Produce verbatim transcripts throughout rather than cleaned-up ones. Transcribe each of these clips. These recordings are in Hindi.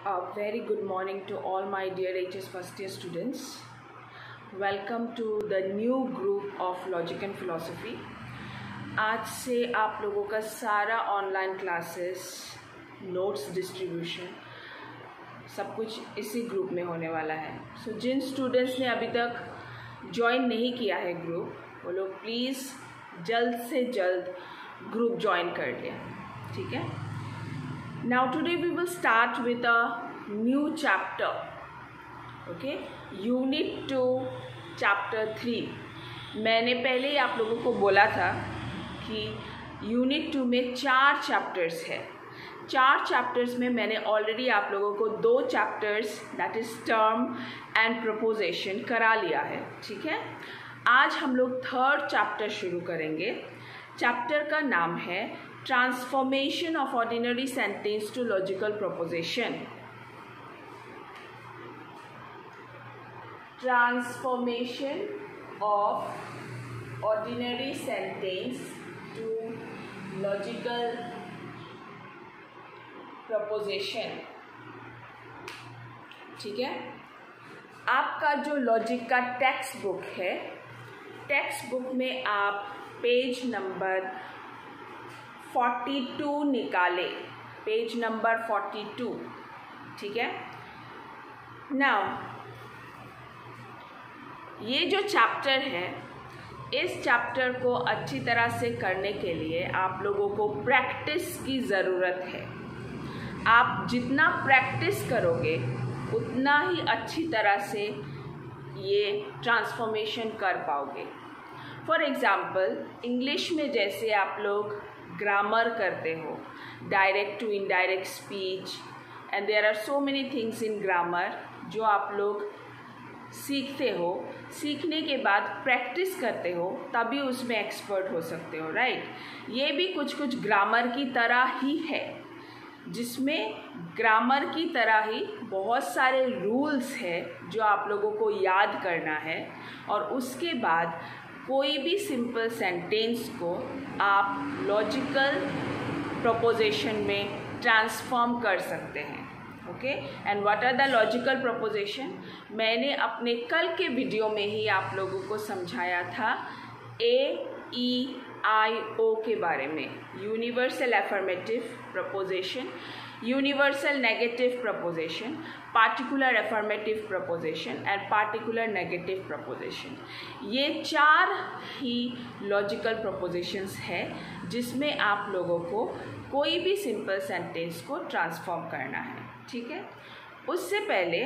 A very good morning to all my dear H S first year students. Welcome to the new group of Logic and Philosophy. आज से आप लोगों का सारा ऑनलाइन क्लासेस, नोट्स डिस्ट्रीब्यूशन सब कुछ इसी ग्रुप में होने वाला है. सो so, जिन स्टूडेंट्स ने अभी तक ज्वाइन नहीं किया है ग्रुप, वो लोग प्लीज़ जल्द से जल्द ग्रुप ज्वाइन कर लें. ठीक है. Now today we will start with a new chapter. Okay, Unit two, Chapter three. मैंने पहले ही आप लोगों को बोला था कि Unit two में चार चैप्टर्स है. चार चैप्टर्स में मैंने ऑलरेडी आप लोगों को दो chapters that is term and proposition करा लिया है. ठीक है. आज हम लोग थर्ड चैप्टर शुरू करेंगे. चैप्टर का नाम है Transformation of ordinary sentence to logical proposition. Transformation of ordinary sentence to logical proposition. ठीक है. आपका जो लॉजिक का टेक्स्ट बुक है, टेक्स्ट बुक में आप पेज नंबर बयालीस निकाले. पेज नंबर बयालीस. ठीक है. नाउ ये जो चैप्टर है, इस चैप्टर को अच्छी तरह से करने के लिए आप लोगों को प्रैक्टिस की ज़रूरत है. आप जितना प्रैक्टिस करोगे उतना ही अच्छी तरह से ये ट्रांसफॉर्मेशन कर पाओगे. फॉर एग्ज़ाम्पल, इंग्लिश में जैसे आप लोग ग्रामर करते हो, direct to indirect speech, and there are so many things in grammar जो आप लोग सीखते हो. सीखने के बाद प्रैक्टिस करते हो, तभी उसमें एक्सपर्ट हो सकते हो. राइट. ये भी कुछ कुछ ग्रामर की तरह ही है, जिसमें ग्रामर की तरह ही बहुत सारे रूल्स है जो आप लोगों को याद करना है, और उसके बाद कोई भी सिंपल सेंटेंस को आप लॉजिकल प्रोपोजिशन में ट्रांसफॉर्म कर सकते हैं. Okay. And what are the logical proposition? मैंने अपने कल के वीडियो में ही आप लोगों को समझाया था ए ई आई ओ के बारे में. Universal affirmative proposition, universal negative proposition, particular affirmative proposition and particular negative proposition. ये चार ही लॉजिकल प्रपोजिशंस है जिसमें आप लोगों को कोई भी सिंपल सेंटेंस को ट्रांसफॉर्म करना है. ठीक है. उससे पहले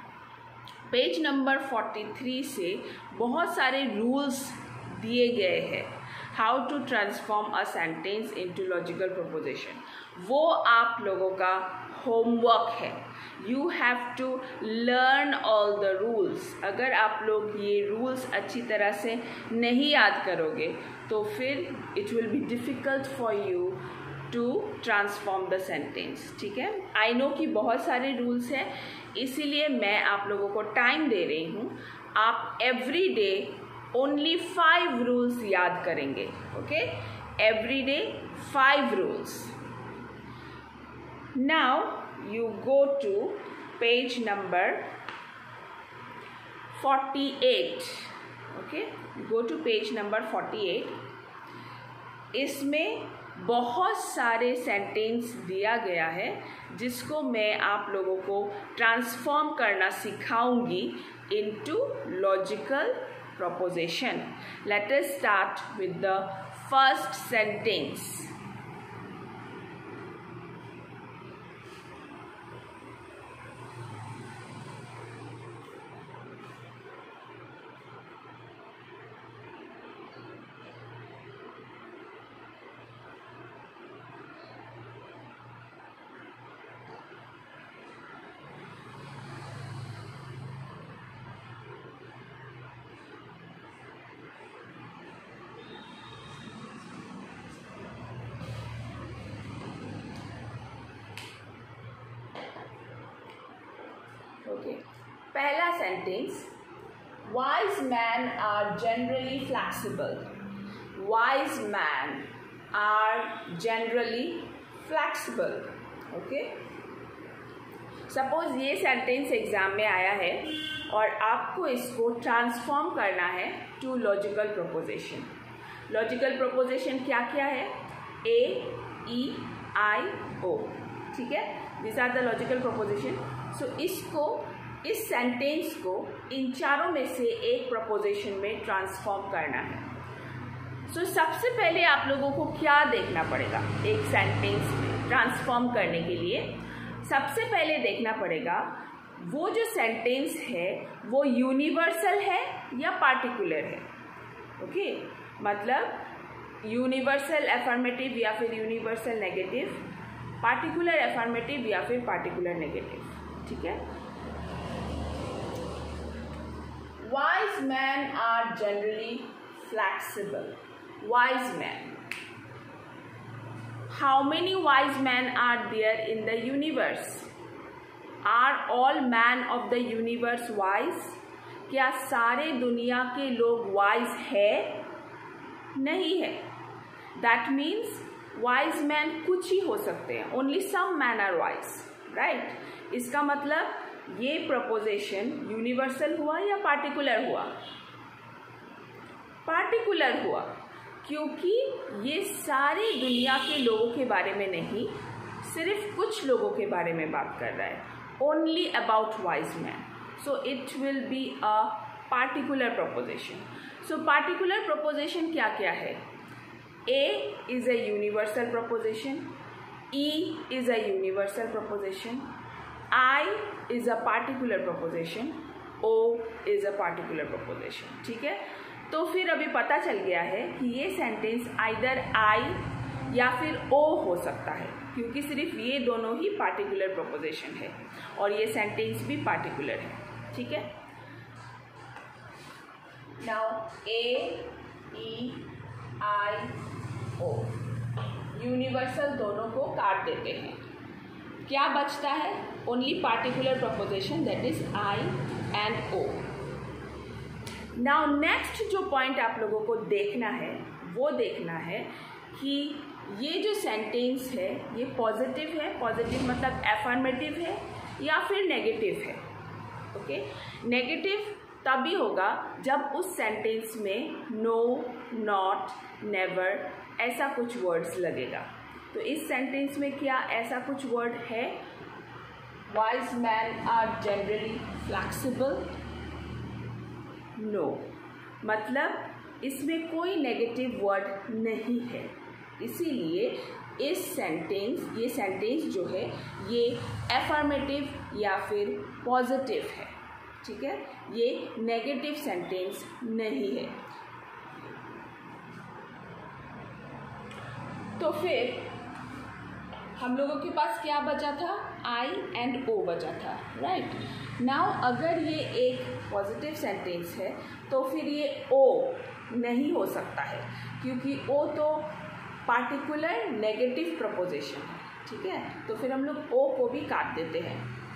पेज नंबर तैंतालीस से बहुत सारे रूल्स दिए गए हैं how to transform a sentence into logical proposition. वो आप लोगों का होमवर्क है. You have to learn all the rules. अगर आप लोग ये रूल्स अच्छी तरह से नहीं याद करोगे तो फिर it will be difficult for you to transform the sentence. ठीक है. आई नो कि बहुत सारे रूल्स हैं, इसीलिए मैं आप लोगों को टाइम दे रही हूँ. आप every day only five rules याद करेंगे. Okay. Every day five rules. Now you go to page number forty-eight. okay, go to page number forty-eight. इसमें बहुत सारे सेंटेंस दिया गया है जिसको मैं आप लोगों को ट्रांसफॉर्म करना सिखाऊंगी into logical proposition. Let us start with the first sentence. Okay. पहला sentence, wise man are generally flexible. Wise man are generally flexible. Okay. Suppose ये सेंटेंस एग्जाम में आया है और आपको इसको ट्रांसफॉर्म करना है to logical proposition. Logical proposition क्या क्या है? A, E, I, O. ठीक है, this are the logical proposition. So इसको, इस सेंटेंस को इन चारों में से एक प्रोपोजिशन में ट्रांसफॉर्म करना है। सो so, सबसे पहले आप लोगों को क्या देखना पड़ेगा एक सेंटेंस में ट्रांसफॉर्म करने के लिए? सबसे पहले देखना पड़ेगा वो जो सेंटेंस है वो यूनिवर्सल है या पार्टिकुलर है। Okay okay? मतलब यूनिवर्सल अफर्मेटिव या फिर यूनिवर्सल नेगेटिव, पार्टिकुलर अफर्मेटिव या फिर पार्टिकुलर नेगेटिव। ठीक है। Wise man are generally flexible. Wise men. How many wise men are there in the universe? Are all men of the universe wise? क्या सारे दुनिया के लोग wise है? नहीं है। That means wise men कुछ ही हो सकते हैं। Only some men are wise, right? इसका मतलब ये proposition universal हुआ या particular हुआ? Particular हुआ, क्योंकि ये सारी दुनिया के लोगों के बारे में नहीं, सिर्फ कुछ लोगों के बारे में बात कर रहा है। Only about wise man. So it will be a particular proposition. So particular proposition क्या क्या है? A is a universal proposition, E is a universal proposition, I is a particular proposition, O is a particular proposition. ठीक है, तो फिर अभी पता चल गया है कि ये सेंटेंस आइदर आई या फिर ओ हो सकता है, क्योंकि सिर्फ ये दोनों ही पार्टिकुलर प्रोपोजिशन है और ये सेंटेंस भी पार्टिकुलर है। ठीक है। Now A, E, I, O universal दोनों को काट देते हैं। क्या बचता है? Only particular proposition, that is I and O. Now next जो पॉइंट आप लोगों को देखना है वो देखना है कि ये जो सेंटेंस है ये पॉजिटिव है, पॉजिटिव मतलब एफर्मेटिव है या फिर नेगेटिव है। ओके, नेगेटिव तभी होगा जब उस सेंटेंस में नो, नॉट, नेवर ऐसा कुछ वर्ड्स लगेगा। तो इस सेंटेंस में क्या ऐसा कुछ वर्ड है? Wise man are generally flexible. No, मतलब इसमें कोई नेगेटिव वर्ड नहीं है, इसीलिए इस सेंटेंस ये सेंटेंस जो है ये एफर्मेटिव या फिर पॉजिटिव है। ठीक है, ये नेगेटिव सेंटेंस नहीं है। तो फिर हम लोगों के पास क्या बचा था? आई एंड ओ बचा था, राइट। नाउ अगर ये एक पॉजिटिव सेंटेंस है तो फिर ये ओ नहीं हो सकता है, क्योंकि ओ तो पार्टिकुलर नेगेटिव प्रपोजिशन है। ठीक है, तो फिर हम लोग ओ को भी काट देते हैं।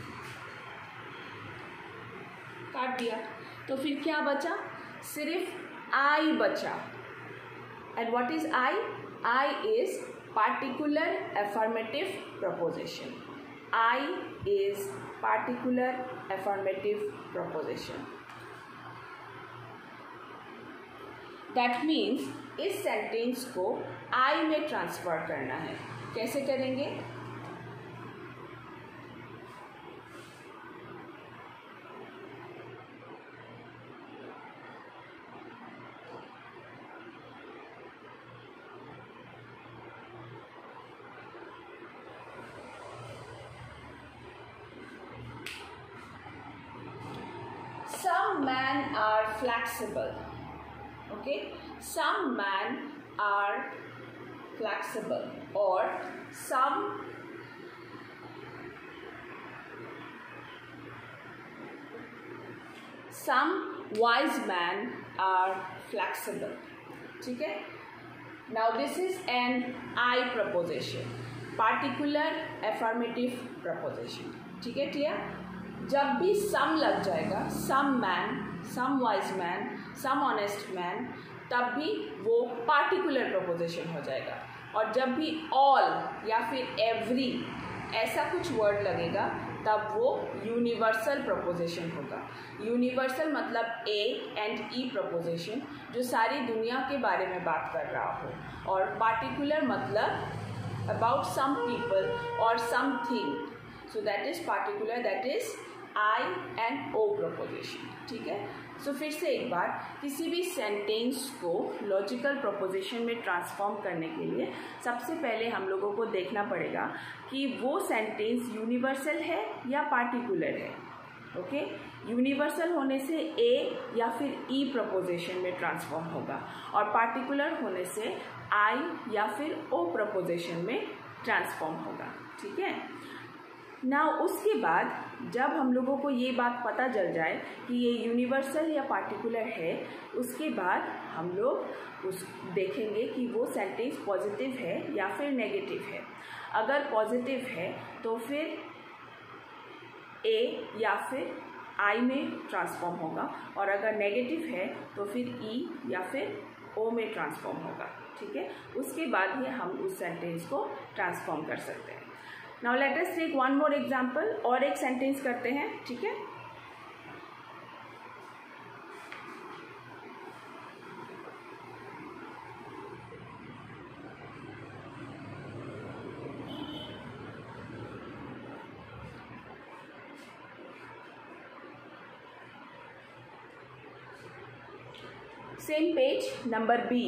काट दिया तो फिर क्या बचा? सिर्फ आई बचा। And what is I? I is particular affirmative proposition. I is particular affirmative proposition. That means इस सेंटेंस को I में ट्रांसफर करना है। कैसे करेंगे? Some men are flexible. Okay, some men are flexible, or some some wise men are flexible. ठीक है, now this is an I preposition, particular affirmative preposition. ठीक है, clear? जब भी सम लग जाएगा, some man, some wise man, some honest man, तब भी वो पार्टिकुलर प्रोपोजिशन हो जाएगा। और जब भी ऑल या फिर एवरी ऐसा कुछ वर्ड लगेगा तब वो यूनिवर्सल प्रपोजिशन होगा। यूनिवर्सल मतलब ए एंड ई प्रपोजिशन, जो सारी दुनिया के बारे में बात कर रहा हो, और पार्टिकुलर मतलब अबाउट सम पीपल और something, so that is particular, that is I and O proposition. ठीक है, सो so, फिर से एक बार, किसी भी सेंटेंस को लॉजिकल प्रपोजिशन में ट्रांसफॉर्म करने के लिए सबसे पहले हम लोगों को देखना पड़ेगा कि वो सेंटेंस यूनिवर्सल है या पार्टिकुलर है। ओके, यूनिवर्सल होने से ए या फिर ई प्रपोजिशन में ट्रांसफॉर्म होगा, और पार्टिकुलर होने से आई या फिर ओ प्रपोजिशन में ट्रांसफॉर्म होगा। ठीक है ना, उसके बाद जब हम लोगों को ये बात पता चल जाए कि ये यूनिवर्सल या पार्टिकुलर है, उसके बाद हम लोग उस देखेंगे कि वो सेंटेंस पॉजिटिव है या फिर नेगेटिव है। अगर पॉजिटिव है तो फिर ए या फिर आई में ट्रांसफॉर्म होगा, और अगर नेगेटिव है तो फिर ई या फिर ओ में ट्रांसफॉर्म होगा। ठीक है, उसके बाद ही हम उस सेंटेंस को ट्रांसफॉर्म कर सकते हैं। Now let us take one more example, और एक सेंटेंस करते हैं। ठीक है, same page number B.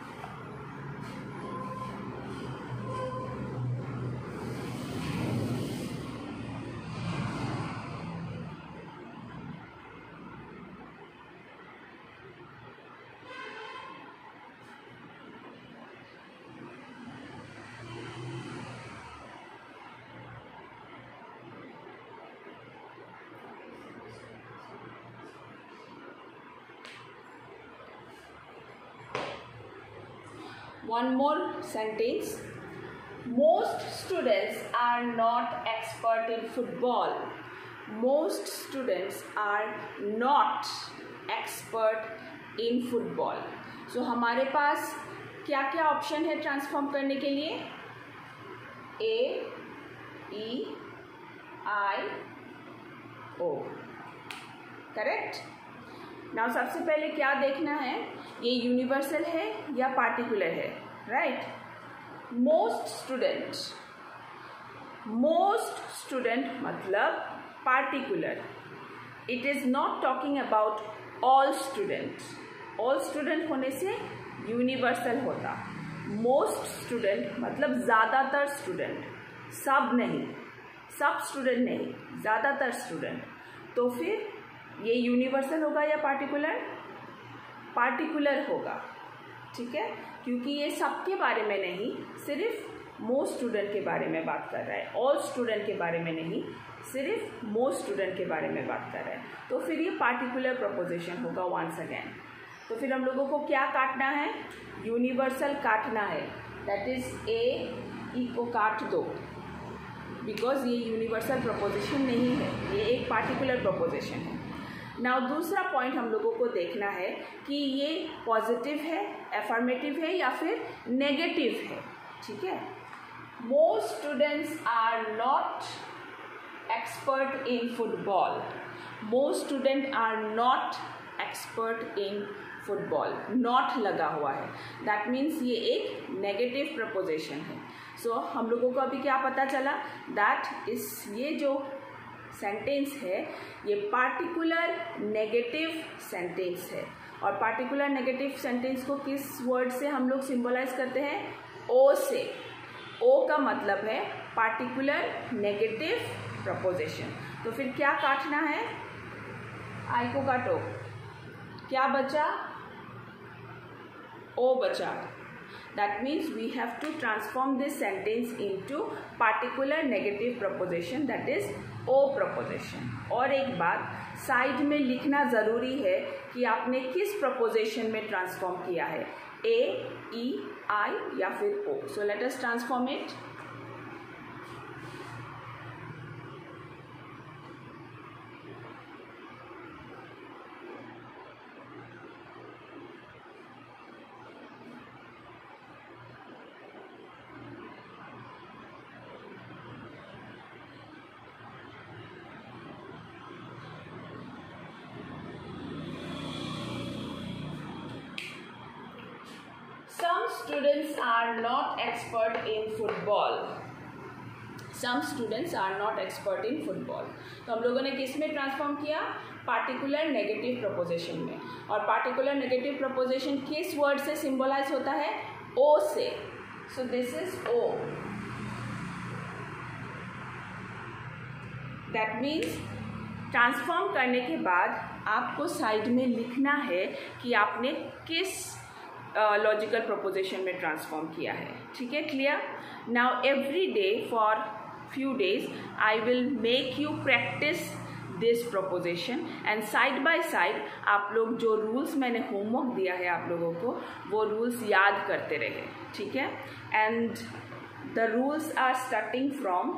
One more sentence. Most students are not expert in football. Most students are not expert in football. So हमारे पास क्या क्या ऑप्शन है ट्रांसफॉर्म करने के लिए? ए, E, I, O. Correct. Now सबसे पहले क्या देखना है, ये यूनिवर्सल है या पार्टिकुलर है, right. Most student, most student मतलब particular, it is not talking about all students. All student होने से यूनिवर्सल होता, मोस्ट स्टूडेंट मतलब ज़्यादातर स्टूडेंट, सब नहीं, सब स्टूडेंट नहीं, ज़्यादातर स्टूडेंट, तो फिर ये यूनिवर्सल होगा या पार्टिकुलर? पार्टिकुलर होगा। ठीक है, क्योंकि ये सबके बारे में नहीं, सिर्फ मोस्ट स्टूडेंट के बारे में बात कर रहा है, ऑल स्टूडेंट के बारे में नहीं, सिर्फ मोस्ट स्टूडेंट के बारे में बात कर रहा है, तो फिर ये पार्टिकुलर प्रपोजिशन होगा वंस अगेन। तो फिर हम लोगों को क्या काटना है? यूनिवर्सल काटना है, दैट इज ए, ई को काट दो, बिकॉज ये यूनिवर्सल प्रपोजिशन नहीं है, ये एक पार्टिकुलर प्रपोजिशन है। नाउ दूसरा पॉइंट हम लोगों को देखना है कि ये पॉजिटिव है, एफर्मेटिव है या फिर नेगेटिव है। ठीक है, most students are not expert in football, most student are not expert in football, not लगा हुआ है, दैट मीन्स ये एक नेगेटिव प्रपोजिशन है। सो so, हम लोगों को अभी क्या पता चला, दैट इस ये जो सेंटेंस है ये पार्टिकुलर नेगेटिव सेंटेंस है, और पार्टिकुलर नेगेटिव सेंटेंस को किस वर्ड से हम लोग सिंबलाइज करते हैं? ओ से। ओ का मतलब है पार्टिकुलर नेगेटिव प्रपोजिशन। तो फिर क्या काटना है? आई को काटो, क्या बचा? ओ बचा। That means we have to transform this sentence into particular negative proposition, that is O proposition. और एक बात साइड में लिखना ज़रूरी है कि आपने किस प्रपोजिशन में ट्रांसफॉर्म किया है, ए, ई, आई या फिर O. So let us transform it. students are not expert in football. Some students are not expert in football. तो हम लोगों ने किस में ट्रांसफॉर्म किया? पार्टिकुलर नेगेटिव प्रपोजिशन में. और पार्टिकुलर नेगेटिव प्रपोजिशन किस वर्ड से सिंबलाइज होता है? ओ से. So this is O. That means transform करने के बाद आपको साइड में लिखना है कि आपने किस लॉजिकल प्रपोजिशन में ट्रांसफॉर्म किया है. ठीक है, clear? Now every day for few days I will make you practice this proposition and side by side आप लोग जो rules मैंने homework दिया है आप लोगों को वो rules याद करते रहे. ठीक है, and the rules are starting from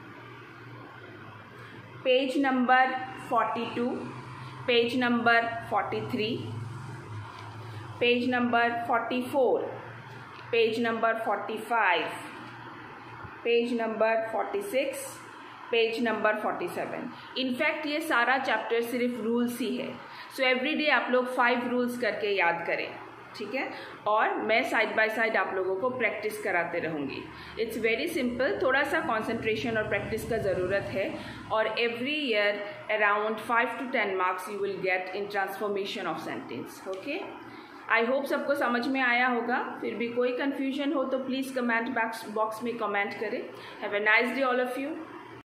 page number forty-two, page number forty-three, page number forty-four, page number forty-five, page number forty-six, page number forty-seven. In fact ये सारा चैप्टर सिर्फ रूल्स ही है. सो एवरी डे आप लोग फाइव रूल्स करके याद करें. ठीक है, और मैं साइड बाय साइड आप लोगों को प्रैक्टिस कराते रहूँगी. It's very simple. थोड़ा सा कॉन्सेंट्रेशन और प्रैक्टिस का ज़रूरत है. और every year around five to ten marks you will get in transformation of sentence. Okay, I hope सबको समझ में आया होगा. फिर भी कोई कन्फ्यूजन हो तो प्लीज़ कमेंट बॉक्स बॉक्स में कमेंट करें. Have a nice day all of you.